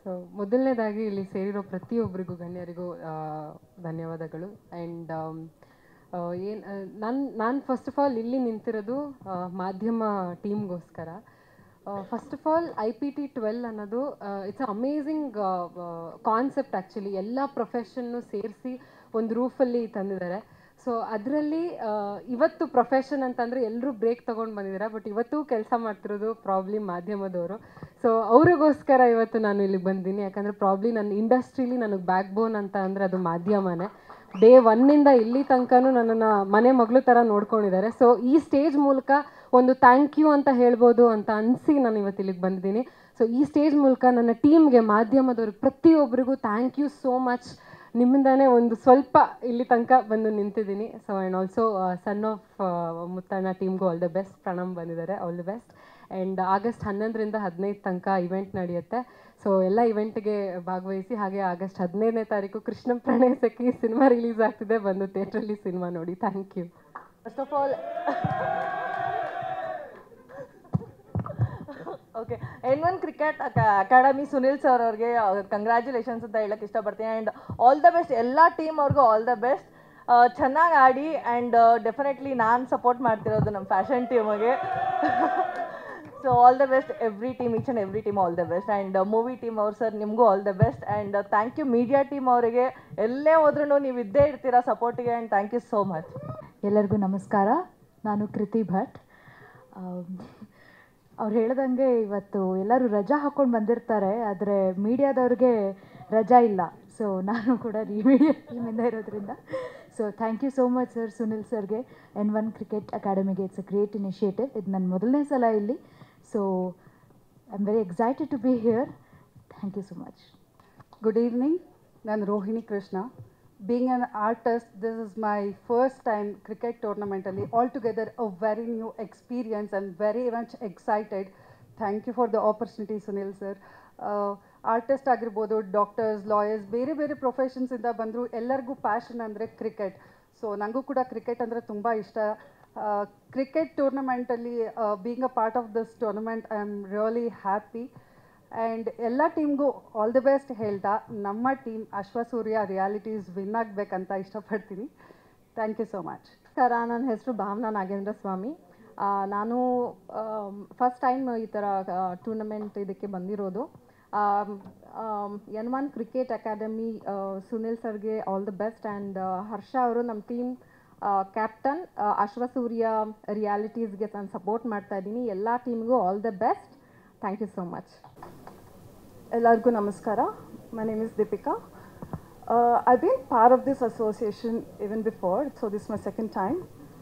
So ಮೊದಲನೇದಾಗಿ ಇಲ್ಲಿ ಸೇರಿರೋ ಪ್ರತಿಯೊಬ್ಬರಿಗೂ ಗಣ್ಯರಿಗೂ ಧನ್ಯವಾದಗಳು. ಆ್ಯಂಡ್ ಏನು ನಾನು ಫಸ್ಟ್ ಆಫ್ ಆಲ್ ಇಲ್ಲಿ ನಿಂತಿರೋದು ಮಾಧ್ಯಮ ಟೀಮ್ಗೋಸ್ಕರ. ಫಸ್ಟ್ ಆಫ್ ಆಲ್ IPT12 ಅನ್ನೋದು ಇಟ್ಸ್ ಅಮೇಝಿಂಗ್ ಕಾನ್ಸೆಪ್ಟ್. ಆ್ಯಕ್ಚುಲಿ ಎಲ್ಲ ಪ್ರೊಫೆಷನ್ನು ಸೇರಿಸಿ ಒಂದು ರೂಫಲ್ಲಿ ತಂದಿದ್ದಾರೆ. ಸೊ ಅದರಲ್ಲಿ ಇವತ್ತು ಪ್ರೊಫೆಷನ್ ಅಂತಂದರೆ ಎಲ್ಲರೂ ಬ್ರೇಕ್ ತೊಗೊಂಡು ಬಂದಿದ್ದಾರೆ, ಬಟ್ ಇವತ್ತು ಕೆಲಸ ಮಾಡ್ತಿರೋದು ಪ್ರಾಬ್ಲಿ ಮಾಧ್ಯಮದವರು. ಸೊ ಅವ್ರಿಗೋಸ್ಕರ ಇವತ್ತು ನಾನು ಇಲ್ಲಿಗೆ ಬಂದಿದ್ದೀನಿ. ಯಾಕಂದರೆ ಪ್ರಾಬ್ಲಿ ನನ್ನ ಇಂಡಸ್ಟ್ರೀಲಿ ನನಗೆ ಬ್ಯಾಕ್ ಬೋನ್ ಅಂತ ಅಂದರೆ ಅದು ಮಾಧ್ಯಮನೇ. ಡೇ ಒನ್ನಿಂದ ಇಲ್ಲಿ ತನಕನೂ ನನ್ನನ್ನು ಮನೆ ಮಗಳು ಥರ ನೋಡ್ಕೊಂಡಿದ್ದಾರೆ. ಸೊ ಈ ಸ್ಟೇಜ್ ಮೂಲಕ ಒಂದು ಥ್ಯಾಂಕ್ ಯು ಅಂತ ಹೇಳ್ಬೋದು ಅಂತ ಅನಿಸಿ ನಾನು ಇವತ್ತು ಇಲ್ಲಿಗೆ ಬಂದಿದ್ದೀನಿ. ಸೊ ಈ ಸ್ಟೇಜ್ ಮೂಲಕ ನನ್ನ ಟೀಮ್ಗೆ, ಮಾಧ್ಯಮದವ್ರಿಗೆ, ಪ್ರತಿಯೊಬ್ಬರಿಗೂ ಥ್ಯಾಂಕ್ ಯು ಸೋ ಮಚ್. ನಿಮ್ಮಿಂದಾನೇ ಒಂದು ಸ್ವಲ್ಪ ಇಲ್ಲಿ ತನಕ ಬಂದು ನಿಂತಿದ್ದೀನಿ. So and also son of Muttanna ಟೀಮ್ಗೂ ಆಲ್ ದ ಬೆಸ್ಟ್. ಪ್ರಣಮ್ ಬಂದಿದ್ದಾರೆ, all the best. And August 11ರಿಂದ 15 ತನಕ ಇವೆಂಟ್ ನಡೆಯುತ್ತೆ. ಸೊ ಎಲ್ಲ ಇವೆಂಟ್ಗೆ ಭಾಗವಹಿಸಿ. ಹಾಗೆ ಆಗಸ್ಟ್ 15ನೇ ತಾರೀಕು ಕೃಷ್ಣ ಪ್ರಣಯ ಸಖಿ ಸಿನಿಮಾ ರಿಲೀಸ್ ಆಗ್ತಿದೆ, ಬಂದು ಥಿಯೇಟ್ರಲ್ಲಿ ಸಿನಿಮಾ ನೋಡಿ. Thank you. First of all okay, N1 cricket academy Sunil sir ಅವ್ರಿಗೆ ಕಂಗ್ರ್ಯಾಚುಲೇಷನ್ಸ್ ಅಂತ ಹೇಳಕ್ಕೆ ಇಷ್ಟಪಡ್ತೀನಿ. ಆ್ಯಂಡ್ ಆಲ್ ದ ಬೆಸ್ಟ್ ಎಲ್ಲ ಟೀಮ್ ಅವ್ರಿಗೂ, ಆಲ್ ದ ಬೆಸ್ಟ್. ಚೆನ್ನಾಗಿ ಆಡಿ. ಆ್ಯಂಡ್ ಡೆಫಿನೆಟ್ಲಿ ನಾನು ಸಪೋರ್ಟ್ ಮಾಡ್ತಿರೋದು ನಮ್ಮ ಫ್ಯಾಷನ್ ಟೀಮಿಗೆ. So all the best every team, each and every team, all the best. And movie team ಅವ್ರು ಸರ್ ನಿಮಗೂ all the best. And thank you media team ಅವರಿಗೆ. ಎಲ್ಲೇ ಹೋದ್ರೂ ನೀವು ಇದ್ದೇ ಇರ್ತೀರಾ ಸಪೋರ್ಟಿಗೆ. And thank you so much. ಎಲ್ಲರಿಗೂ ನಮಸ್ಕಾರ. ನಾನು ಕೃತಿ ಭಟ್. ಅವ್ರು ಹೇಳ್ದಂಗೆ ಇವತ್ತು ಎಲ್ಲರೂ ರಜಾ ಹಾಕ್ಕೊಂಡು ಬಂದಿರ್ತಾರೆ, ಆದರೆ ಮೀಡಿಯಾದವ್ರಿಗೆ ರಜಾ ಇಲ್ಲ. ಸೊ ನಾನು ಕೂಡ ಈ ಮೀಡಿಯಾ ಟೀಮಿಂದ ಇರೋದ್ರಿಂದ so thank you so much sir, Sunil ಸರ್ಗೆ, N1 ಕ್ರಿಕೆಟ್ ಅಕಾಡೆಮಿಗೆ. It's a great initiative. ಇದು ನನ್ನ ಮೊದಲನೇ ಸಲ ಇಲ್ಲಿ. So I am very excited to be here. Thank you so much. Good evening. ನಾನು Rohini Krishna. Being an artist, this is my first time cricket tournament ಅಲ್ಲಿ. Altogether a very new experience and very much excited. Thank you for the opportunity, Sunil sir. Artist ಆಗಿರ್ಬೋದು, doctors, lawyers, ಬೇರೆ ಬೇರೆ ಪ್ರೊಫೆಷನ್ಸಿಂದ ಬಂದರು. ಎಲ್ಲರಿಗೂ passion ಅಂದರೆ cricket. So ನನಗೂ ಕೂಡ cricket ಅಂದರೆ ತುಂಬ ಇಷ್ಟ. ಕ್ರಿಕೆಟ್ ಟೂರ್ನಮೆಂಟಲ್ಲಿ being a part of this tournament I am really happy. And ಎಲ್ಲ ಟೀಮ್ಗೂ ಆಲ್ ದಿ ಬೆಸ್ಟ್ ಹೇಳ್ತಾ, ನಮ್ಮ ಟೀಮ್ ಅಶ್ವಸೂರ್ಯ ರಿಯಾಲಿಟೀಸ್ ವಿನ್ ಆಗಬೇಕಂತ ಇಷ್ಟಪಡ್ತೀನಿ. Thank you so much. ನಮಸ್ಕಾರ, ನನ್ನ ಹೆಸರು ಭಾವನಾ ನಾಗೇಂದ್ರ ಸ್ವಾಮಿ. ನಾನು ಫಸ್ಟ್ ಟೈಮ್ ಈ ಥರ ಟೂರ್ನಮೆಂಟ್ ಇದಕ್ಕೆ ಬಂದಿರೋದು. N1 ಕ್ರಿಕೆಟ್ ಅಕಾಡೆಮಿ ಸುನಿಲ್ ಸರ್ಗೆ all the best. And Harsha ಅವರು ನಮ್ಮ ಟೀಮ್ ಕ್ಯಾಪ್ಟನ್. ಅಶ್ವಸೂರ್ಯ ರಿಯಾಲಿಟೀಸ್ಗೆ ನಾನು ಸಪೋರ್ಟ್ ಮಾಡ್ತಾ ಇದ್ದೀನಿ. ಎಲ್ಲ ಟೀಮ್ಗೂ all the best. Thank you so much. ಎಲ್ಲರಿಗೂ ನಮಸ್ಕಾರ. My name is Deepika. I've been part of this association even before, so this is my second time.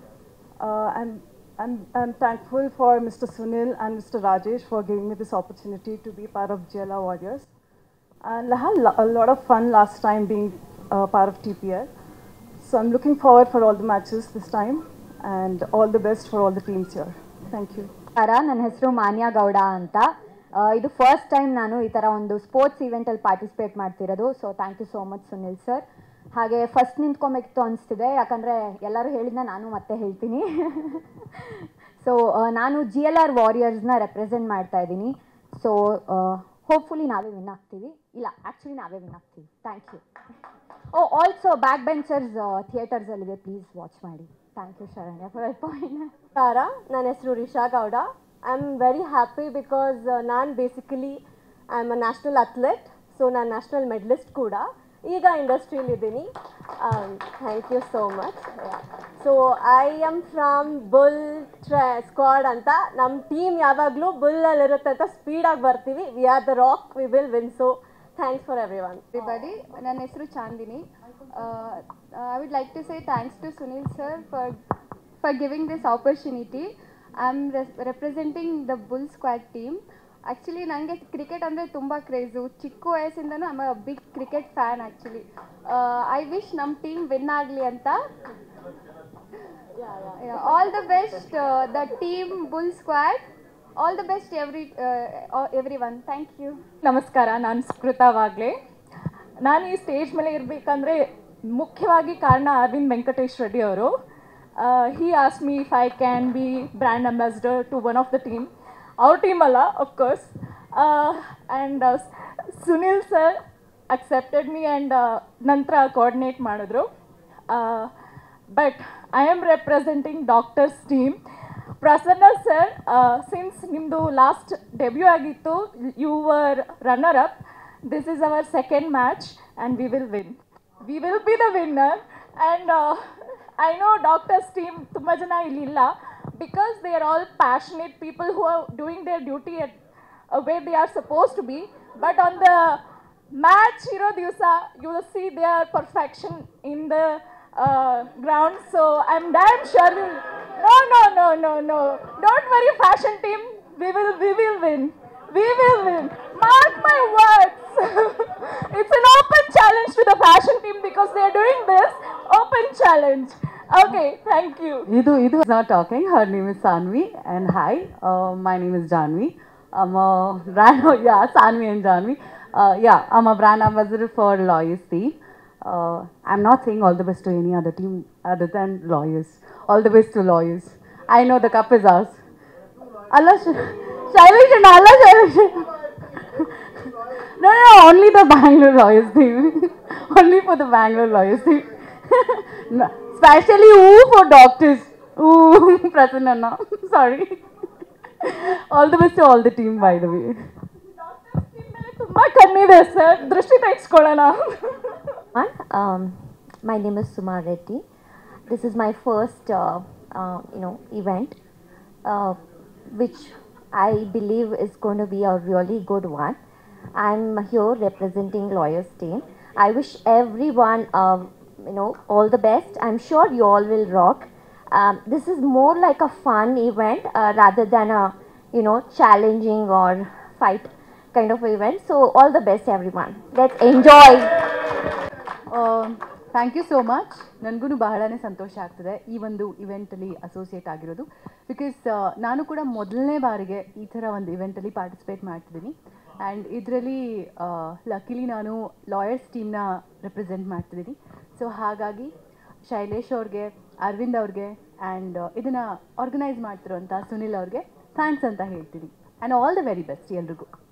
I'm thankful for Mr. Sunil and Mr. Rajesh for giving me this opportunity to be part of JLA Warriors. And I had a lot of fun last time being part of TPL. So I'm looking forward for all the matches this time, and all the best for all the teams here. Thank you. ನನ್ನ ಹೆಸರು ಮಾನ್ಯ ಗೌಡ ಅಂತ. ಇದು first time ನಾನು ಈ ಥರ ಒಂದು sports ಇವೆಂಟಲ್ಲಿ ಪಾರ್ಟಿಸಿಪೇಟ್ ಮಾಡ್ತಿರೋದು. So thank you so much Sunil sir. ಹಾಗೆ ಫಸ್ಟ್ ನಿಂತ್ಕೊಬೇಕಿತ್ತು ಅನಿಸ್ತಿದೆ, ಯಾಕಂದರೆ ಎಲ್ಲರೂ ಹೇಳಿದ್ನ ನಾನು ಮತ್ತೆ ಹೇಳ್ತೀನಿ. ಸೊ ನಾನು GLR ವಾರಿಯರ್ಸ್ನ ರೆಪ್ರೆಸೆಂಟ್ ಮಾಡ್ತಾ ಇದ್ದೀನಿ. ಸೊ ಹೋಪ್ಫುಲಿ ನಾವೇ ವಿನ್ ಆಗ್ತೀವಿ. ಇಲ್ಲ, ಆ್ಯಕ್ಚುಲಿ ನಾವೇ ವಿನ್ ಆಗ್ತೀವಿ. Thank you. Also back benchers ಥಿಯೇಟರ್ಸಲ್ಲಿದೆ, ಪ್ಲೀಸ್ ವಾಚ್ ಮಾಡಿ. Thank you Sharanya for that point. ನನ್ನ ಹೆಸರು Risha Gowda. I am very happy because ನಾನು basically I am a national athlete. So ನಾನು ನ್ಯಾಷನಲ್ ಮೆಡಲಿಸ್ಟ್ ಕೂಡ. ಈಗ ಇಂಡಸ್ಟ್ರಿಯಲ್ಲಿದ್ದೀನಿ. Thank you so much. So I am from bull squad ಅಂತ. ನಮ್ಮ ಟೀಮ್ ಯಾವಾಗಲೂ ಬುಲ್ಲಲ್ಲಿರುತ್ತೆ ಅಂತ ಸ್ಪೀಡಾಗಿ ಬರ್ತೀವಿ. We are the rock, we will win. So thanks for everyone. Everybody. ನನ್ನ ಹೆಸರು Chandini. I would like to say thanks to Sunil sir for giving this opportunity. I'm representing the Bull Squad team. Actually ನನಗೆ cricket ಅಂದರೆ ತುಂಬ craze. ಚಿಕ್ಕ ವಯಸ್ಸಿಂದನೂ I am a big cricket fan actually. I wish ನಮ್ಮ team win ಆಗಲಿ ಅಂತ. All the best the team bull squad. All the best everyone. Thank you. ನಮಸ್ಕಾರ, ನಾನು ಸ್ಮೃತಾ ವಾಗ್ಲೆ. ನಾನು ಈ ಸ್ಟೇಜ್ ಮೇಲೆ ಇರಬೇಕಂದ್ರೆ ಮುಖ್ಯವಾಗಿ ಕಾರಣ ಅರವಿಂದ್ ವೆಂಕಟೇಶ್ ರೆಡ್ಡಿ ಅವರು. He ask me if I can be brand ambassador to one of the team. ಅವ್ರ ಟೀಮ್ ಅಲ್ಲ, of course. And Sunil sir accepted me and ನಂತರ ಕೋಆರ್ಡಿನೇಟ್ ಮಾಡಿದ್ರು. But I am representing doctors team. Prasanna sir, since ನಿಮ್ಮದು last debut ಆಗಿತ್ತು, you were runner up. This is our second match and we will win. We will be the winner. And I know doctors team ತುಂಬ ಜನ ಇಲ್ಲಿಲ್ಲ, because they are all passionate people who are doing their duty at where they are supposed to be. But on the match hero divasa, you will see their perfection in the ground. So I'm damn sure no. Don't worry, fashion team. We will win. We will win. Mark my words. It's an open challenge to the fashion team because they are doing this open challenge. Okay, thank you. Idu is not talking. Her name is Sanvi, and hi, my name is Janvi. I'm a brand, Sanvi and Janvi. I'm a brand ambassador for Lawyers team. I'm not saying all the best to any other team other than Lawyers. All the best to Lawyers. I know the cup is ours. Allah, Shailesh and Allah, Shailesh. No, only the Bangalore Lawyers team. Only for the Bangalore Lawyers team. No. Especially for doctors. Prasanna. Sorry. All the best to all the team, by the way. ತುಂಬ ಕಣ್ಣಿದೆ sir, ದೃಷ್ಟಿ ತೆಗೆಸ್ಕೊಳ್ಳೋಣ. My name is Suma Reddy. This is my first, event, which I believe is going to be a really good one. I'm here representing Lawyers team. I wish everyone all the best. I'm sure you all will rock. This is more like a fun event rather than a challenging or fight kind of event. So all the best everyone. Let's enjoy. Thank you so much. ನನಗೂ ಬಹಳನೇ ಸಂತೋಷ ಆಗ್ತದೆ ಈ ಒಂದು ಇವೆಂಟಲ್ಲಿ associate ಆಗಿರೋದು. Because ನಾನು ಕೂಡ ಮೊದಲನೇ ಬಾರಿಗೆ ಈ ಥರ ಒಂದು ಇವೆಂಟಲ್ಲಿ ಪಾರ್ಟಿಸಿಪೇಟ್ ಮಾಡ್ತಿದ್ದೀನಿ. ಆ್ಯಂಡ್ ಇದರಲ್ಲಿ ಲಕ್ಕಿಲಿ ನಾನು ಲಾಯರ್ಸ್ ಟೀಮ್ನ ರೆಪ್ರೆಸೆಂಟ್ ಮಾಡ್ತಿದ್ದೀನಿ. ಸೊ ಹಾಗಾಗಿ ಶೈಲೇಶ್ ಅವ್ರಿಗೆ, ಅರವಿಂದ್ ಅವ್ರಿಗೆ ಆ್ಯಂಡ್ ಇದನ್ನು ಆರ್ಗನೈಸ್ ಮಾಡ್ತಿರೋಂಥ ಸುನಿಲ್ ಅವ್ರಿಗೆ ಥ್ಯಾಂಕ್ಸ್ ಅಂತ ಹೇಳ್ತೀನಿ. And all the very best ಎಲ್ರಿಗೂ.